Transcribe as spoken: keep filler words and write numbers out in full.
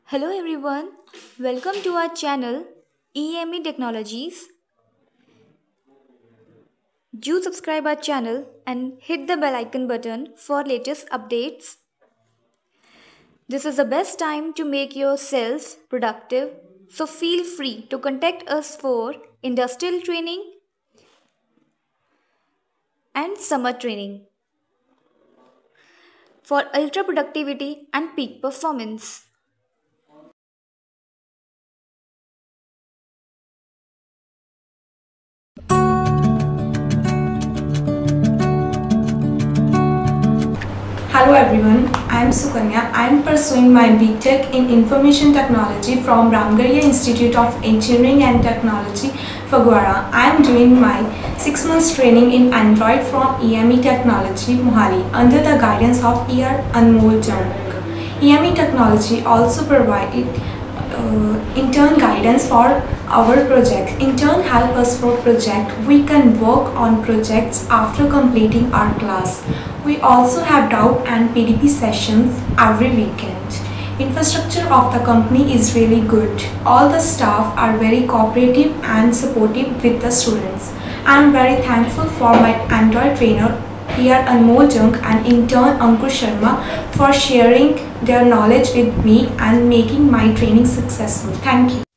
Hello everyone, welcome to our channel E M E Technologies. Do subscribe our channel and hit the bell icon button for latest updates. This is the best time to make yourselves productive, so feel free to contact us for industrial training and summer training for ultra productivity and peak performance. Hello everyone, I am Sukanya. I am pursuing my B Tech in Information Technology from Ramgarhia Institute of Engineering and Technology, Phagwara. I am doing my six months training in Android from E M E Technology, Mohali under the guidance of E R Anmol Jank. E M E Technology also provided uh, intern guidance for our project. Intern help us for project. We can work on projects after completing our class. We also have doubt and P D P sessions every weekend. Infrastructure of the company is really good. All the staff are very cooperative and supportive with the students. I am very thankful for my Android trainer E R Anmol Jank and intern Ankur Sharma for sharing their knowledge with me and making my training successful. Thank you.